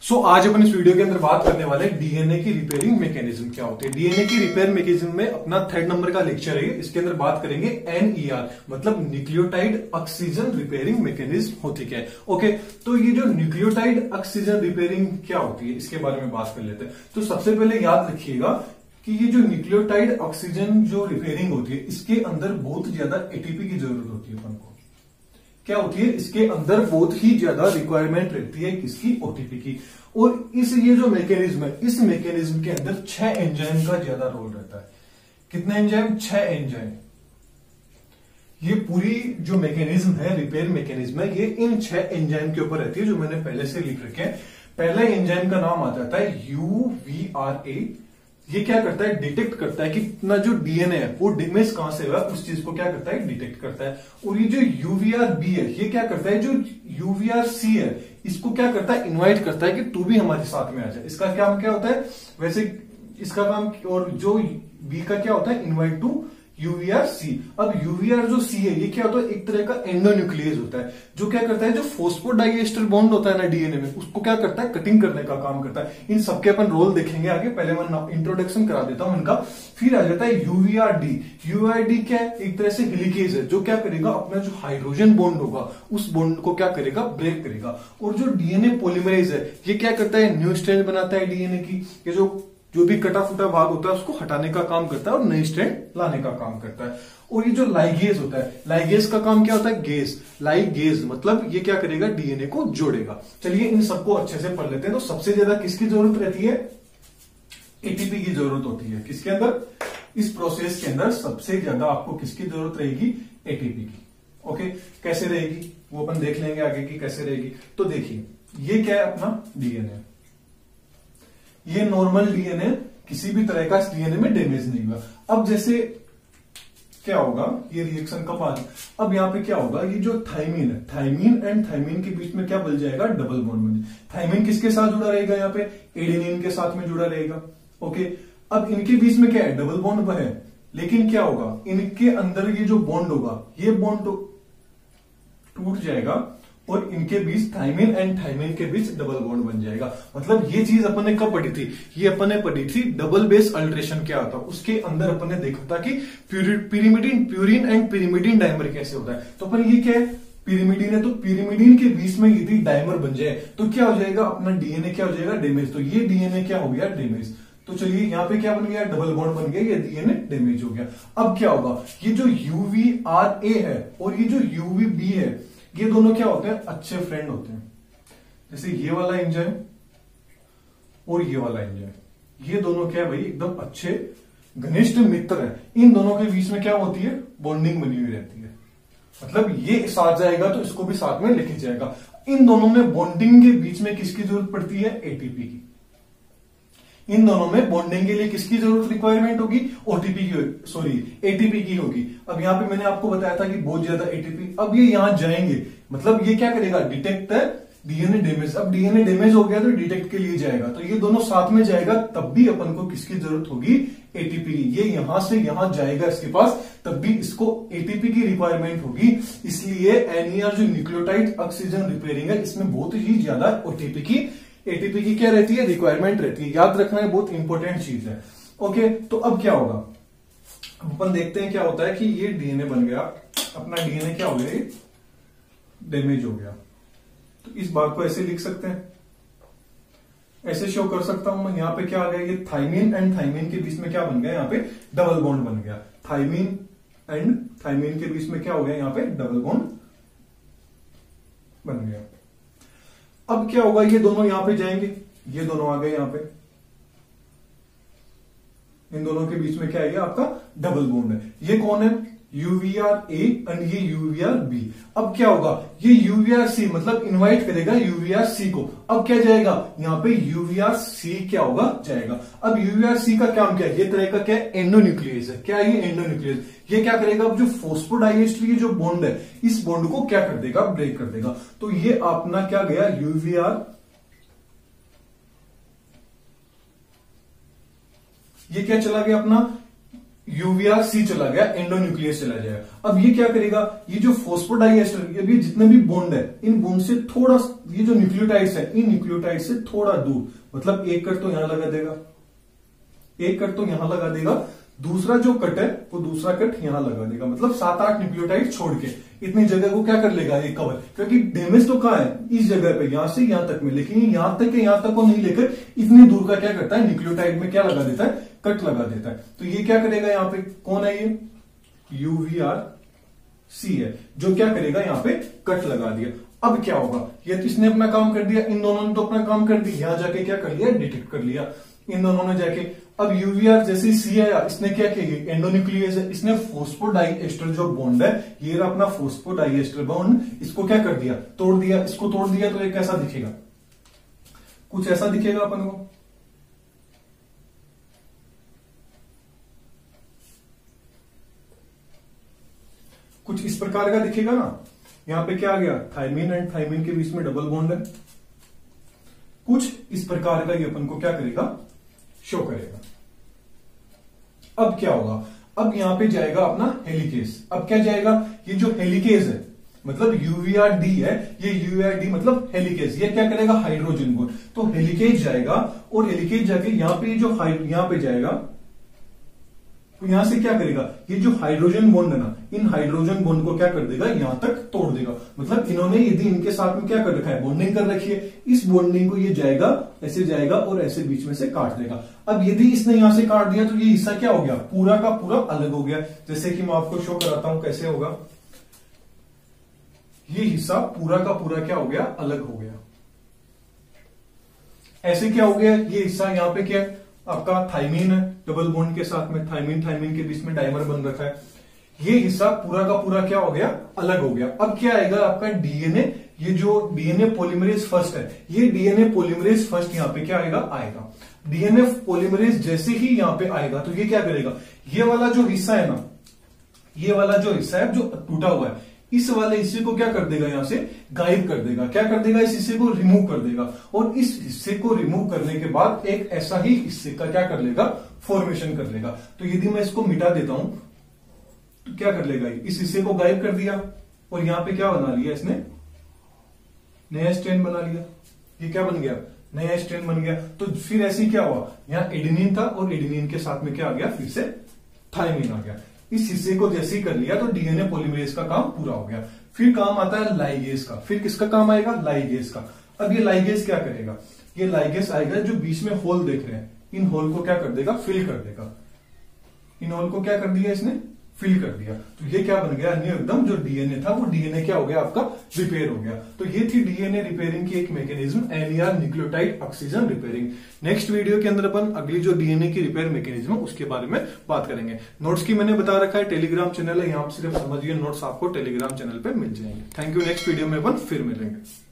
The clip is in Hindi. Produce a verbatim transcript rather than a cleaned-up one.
सो so, आज अपन इस वीडियो के अंदर बात करने वाले हैं डीएनए की रिपेयरिंग मैकेनिज्म क्या होती है। डीएनए की रिपेयर मैकेनिज्म में अपना थर्ड नंबर का लेक्चर है। इसके अंदर बात करेंगे एनईआर मतलब न्यूक्लियोटाइड ऑक्सीजन रिपेयरिंग मैकेनिज्म होती क्या है। ओके, तो ये जो न्यूक्लियोटाइड ऑक्सीजन रिपेयरिंग क्या होती है इसके बारे में बात कर लेते हैं। तो सबसे पहले याद रखिएगा कि ये जो न्यूक्लियोटाइड ऑक्सीजन जो रिपेयरिंग होती है इसके अंदर बहुत ज्यादा एटीपी की जरूरत होती है। अपन को क्या होती है, इसके अंदर बहुत ही ज्यादा रिक्वायरमेंट रहती है किसकी, ओटीपी की। और इस ये जो मैकेनिज्म है इस मैकेनिज्म के अंदर छह एंजाइम का ज्यादा रोल रहता है। कितने एंजाइम? छह एंजाइम। ये पूरी जो मैकेनिज्म है रिपेयर मैकेनिज्म है ये इन छह एंजाइम के ऊपर रहती है जो मैंने पहले से लिख रखे हैं। पहला एंजाइम का नाम आ जाता है यूवीआरए। ये क्या करता है, डिटेक्ट करता है कि अपना जो डीएनए है वो डैमेज कहां से हुआ उस चीज को क्या करता है, डिटेक्ट करता है। और ये जो यूवीआरबी है ये क्या करता है, जो यूवीआरसी है इसको क्या करता है, इनवाइट करता है कि तू भी हमारे साथ में आ जाए। इसका काम क्या होता है, वैसे इसका काम, और जो बी का क्या होता है, इनवाइट टू यूवीआरसी। अब यूवीआर जो सी है ये क्या होता है, एक तरह का एंडोन्यूक्लियस होता है जो क्या करता है, जो फॉस्फोडाइएस्टर बॉन्ड होता है ना डीएनए में उसको क्या करता है, कटिंग करने का काम करता है। इन सबके अपन रोल देखेंगे आगे, पहले मैं इंट्रोडक्शन करा देता हूं इनका। फिर आ जाता है यूवीआरडी। यूवीआरडी क्या है, एक तरह से हेलिकेज है जो क्या करेगा, अपना जो हाइड्रोजन बॉन्ड होगा उस बॉन्ड को क्या करेगा, ब्रेक करेगा। और जो डीएनए पॉलीमरेज है ये क्या करता है, न्यू स्ट्रैंड बनाता है डीएनए की। ये जो जो भी कटा फुटा भाग होता है उसको हटाने का काम करता है और नई स्ट्रैंड लाने का काम करता है। और ये जो लाइगेज होता है, लाइगेज का काम क्या होता है, गेज। लाइगेज मतलब ये क्या करेगा, डीएनए को जोड़ेगा। चलिए इन सबको अच्छे से पढ़ लेते हैं। तो सबसे ज्यादा किसकी जरूरत रहती है, एटीपी की जरूरत होती है। किसके अंदर, इस प्रोसेस के अंदर सबसे ज्यादा आपको किसकी जरूरत रहेगी, एटीपी की। ओके, कैसे रहेगी वो अपन देख लेंगे आगे की कैसे रहेगी। तो देखिए ये क्या है, अपना डीएनए। ये नॉर्मल डीएनए, किसी भी तरह का इस डीएनए में डैमेज नहीं हुआ। अब जैसे क्या होगा, ये रिएक्शन कब आ, अब यहां पे क्या होगा, ये जो थाइमीन है, थाइमीन एंड थाइमीन के बीच में क्या बन जाएगा, डबल बॉन्ड बन जाएगा। थाइमीन किसके साथ जुड़ा रहेगा, यहाँ पे एडेनिन के साथ में जुड़ा रहेगा। ओके, अब इनके बीच में क्या है, डबल बॉन्ड है। लेकिन क्या होगा, इनके अंदर ये जो बॉन्ड होगा ये बॉन्ड टूट जाएगा और इनके बीच थाइमिन एंड थाइमिन के बीच डबल बॉन्ड बन जाएगा। मतलब ये चीज अपन ने कब पढ़ी थी, ये अपन ने पढ़ी थी डबल बेस अल्ट्रेशन क्या होता है। उसके अंदर अपन ने देखा था कि pyrimidine purine and pyrimidine dimer कैसे होता है। तो अपन ये क्या है, पिरिमिडिन है, तो पिरिमिडिन के बीच में यदि डाइमर बन जाए तो क्या हो जाएगा, अपना डीएनए क्या हो जाएगा, डैमेज। तो ये डीएनए क्या हो गया, डैमेज। तो चलिए यहाँ पे क्या बन गया, डबल बॉन्ड बन गया, ये डीएनए डैमेज हो गया। अब क्या होगा, ये जो यूवीआरए है और ये जो यूवीबी है ये दोनों क्या होते हैं, अच्छे फ्रेंड होते हैं। जैसे ये वाला एंजाइम और ये वाला एंजाइम, ये दोनों क्या है भाई, एकदम अच्छे घनिष्ठ मित्र हैं। इन दोनों के बीच में क्या होती है, बॉन्डिंग बनी हुई रहती है। मतलब ये साथ जाएगा तो इसको भी साथ में लेके जाएगा। इन दोनों में बॉन्डिंग के बीच में किसकी जरूरत पड़ती है, एटीपी की। इन दोनों में बॉन्डिंग के लिए किसकी जरूरत रिक्वायरमेंट होगी, ओटीपी की, सॉरी एटीपी की होगी। अब यहाँ पे मैंने आपको बताया था कि बहुत ज्यादा एटीपी। अब ये यहां जाएंगे, मतलब ये क्या करेगा, डिटेक्ट है डीएनए डैमेज। अब डीएनए डैमेज हो गया तो डिटेक्ट के लिए जाएगा, तो ये दोनों साथ में जाएगा, तब भी अपन को किसकी जरूरत होगी, एटीपी की। ये यहां से यहां जाएगा इसके पास, तब भी इसको एटीपी की रिक्वायरमेंट होगी। इसलिए एनईआर जो न्यूक्लियोटाइड ऑक्सीजन रिपेयरिंग है इसमें बहुत ही ज्यादा ओटीपी की एटीपी की क्या रहती है, रिक्वायरमेंट रहती है। याद रखना है, बहुत इंपॉर्टेंट चीज है। ओके, तो अब क्या होगा, अपन देखते हैं क्या होता है कि ये डीएनए बन गया, अपना डीएनए क्या हो गया, डैमेज हो गया। तो इस बात को ऐसे लिख सकते हैं, ऐसे शो कर सकता हूं मैं। यहां पे क्या आ गया, ये थाइमीन एंड थाइमीन के बीच में क्या बन गया, यहां पे डबल बॉन्ड बन गया। थाइमीन एंड थाइमीन के बीच में क्या हो गया, यहां पे डबल बॉन्ड बन गया। अब क्या होगा, ये दोनों यहां पे जाएंगे, ये दोनों आ गए यहां पे, इन दोनों के बीच में क्या है, आपका डबल बॉन्ड है। ये कौन है, यूवीआर ए एंड ये यूवीआर बी। अब क्या होगा, ये यूवीआर सी मतलब इनवाइट करेगा यूवीआर सी को। अब क्या जाएगा, यहां पे यूवीआर सी क्या होगा, जाएगा। अब यूवीआर सी का काम क्या है, ये तरह का क्या है, एंडोन्यूक्लियस है। क्या है ये, एंडोन्यूक्लियस। ये क्या करेगा, अब जो फॉस्फोडाइएस्टर ये जो बॉन्ड है इस बॉन्ड को क्या कर देगा, ब्रेक कर देगा। तो ये अपना क्या गया, यूवीआर, ये क्या चला गया अपना यूवीआर सी चला गया, एंडोन्यूक्लियस चला जाएगा। अब ये क्या करेगा, ये जो फॉस्फोडाइएस्टर, ये भी जितने भी बॉन्ड है, इन बॉन्ड से थोड़ा, ये जो न्यूक्लियोटाइड्स है, इन न्यूक्लियोटाइड से थोड़ा दूर, मतलब एक कट तो यहां लगा देगा, एक कट तो यहां लगा देगा, दूसरा जो कट है वो दूसरा कट यहां लगा देगा, मतलब सात आठ न्यूक्लियोटाइड छोड़ के इतनी जगह को क्या कर लेगा ये कवर, क्योंकि डैमेज तो कहां है, इस जगह पे, यहां से यहां तक में, लेकिन यहां तक के यहां तक को नहीं लेकर इतनी दूर का क्या करता है, न्यूक्लियोटाइड में क्या लगा देता है, कट लगा देता है। तो ये क्या करेगा, यहां पे कौन है, ये यूवीआर सी है, जो क्या करेगा, यहां पे कट लगा दिया। अब क्या होगा, ये तो इसने अपना काम कर दिया, इन दोनों ने तो अपना काम कर दिया, यहां जाके क्या कर लिया, डिटेक्ट कर लिया इन दोनों ने जाके। अब यूवीआर जैसे सी आया, इसने क्या किया, एंडोन्यूक्लियस है, इसने फॉस्फोडाइएस्टर जो बॉन्ड है, ये रहा अपना फॉस्फोडाइएस्टर बॉन्ड, इसको क्या कर दिया, तोड़ दिया। इसको तोड़ दिया तो ये कैसा दिखेगा, कुछ ऐसा दिखेगा अपन को, कुछ इस प्रकार का दिखेगा ना। यहां पे क्या आ गया, थायमीन एंड थायमीन के बीच में डबल बॉन्ड है, कुछ इस प्रकार का ये अपन को क्या करेगा, शो करेगा। अब क्या होगा, अब यहां पे जाएगा अपना हेलिकेज। अब क्या जाएगा, ये जो हेलिकेज है, मतलब यूवीआर डी है, ये यूवीआर डी मतलब हेलिकेज, ये क्या करेगा, हाइड्रोजन बॉन्ड, तो हेलिकेज जाएगा, और हेलिकेज जाके यहां पे जो यहां पे जाएगा, तो यहां से क्या करेगा, ये जो हाइड्रोजन बॉन्ड है ना, इन हाइड्रोजन बॉन्ड को क्या कर देगा, यहां तक तोड़ देगा। मतलब इन्होंने यदि इनके साथ में क्या कर रखा है, बॉन्डिंग कर रखी है, इस बॉन्डिंग को ये जाएगा, ऐसे जाएगा और ऐसे बीच में से काट देगा। अब यदि इसने यहां से काट दिया तो ये हिस्सा क्या हो गया, पूरा का पूरा अलग हो गया। जैसे कि मैं आपको शो कराता हूं कैसे होगा, ये हिस्सा पूरा का पूरा क्या हो गया, अलग हो गया। ऐसे क्या हो गया, ये हिस्सा यहां पे क्या आपका थायमीन है, डबल बॉन्ड के साथ में थायमीन थायमीन के बीच में डाइमर बन रखा है, ये हिस्सा पूरा का पूरा क्या हो गया, अलग हो गया। अब क्या आएगा आपका डीएनए, ये जो डीएनए पॉलीमरेज फर्स्ट है, ये डीएनए पॉलीमरेज फर्स्ट यहां पे क्या आएगा, आएगा। डीएनए पॉलीमरेज जैसे ही यहां पे आएगा तो ये क्या करेगा, ये वाला जो हिस्सा है ना, ये वाला जो हिस्सा है जो टूटा हुआ है, इस वाले हिस्से को क्या कर देगा, यहां से गायब कर देगा। क्या कर देगा, इस हिस्से को रिमूव कर देगा, और इस हिस्से को रिमूव करने के बाद एक ऐसा ही हिस्से का क्या कर लेगा, फॉर्मेशन कर लेगा। तो यदि मैं इसको मिटा देता हूं तो क्या कर लेगा, इस हिस्से को गायब कर दिया, और यहां पे क्या बना लिया इसने, नया स्ट्रेन बना लिया। ये क्या बन गया, नया स्ट्रेन बन गया। तो फिर ऐसे क्या हुआ, यहां एडेनिन था और एडेनिन के साथ में क्या आ गया, फिर से थायमीन आ गया। इस हिस्से को जैसे ही कर लिया तो डीएनए पॉलीमरेज का काम पूरा हो गया। फिर काम आता है लाइगेज का। फिर किसका काम आएगा, लाइगेज का। अब ये लाइगेज क्या करेगा, ये लाइगेज आएगा, जो बीच में होल देख रहे हैं, इन होल को क्या कर देगा, फिल कर देगा। इन होल को क्या कर दिया इसने, फिल कर दिया। तो ये क्या बन गया, न्यू एकदम जो डीएनए था वो डीएनए क्या हो गया, आपका रिपेयर हो गया। तो ये थी डीएनए रिपेयरिंग की एक mechanism, NER nucleotide oxygen repairing. Next video के अंदर अपन अगली जो डीएनए की रिपेयर मैकेनिज्म है उसके बारे में बात करेंगे। नोट्स की मैंने बता रखा है, टेलीग्राम चैनल है, यहाँ सिर्फ समझिए नोट्स आपको टेलीग्राम चैनल पे मिल जाएंगे। थैंक यू, नेक्स्ट वीडियो में अपन फिर मिलेंगे।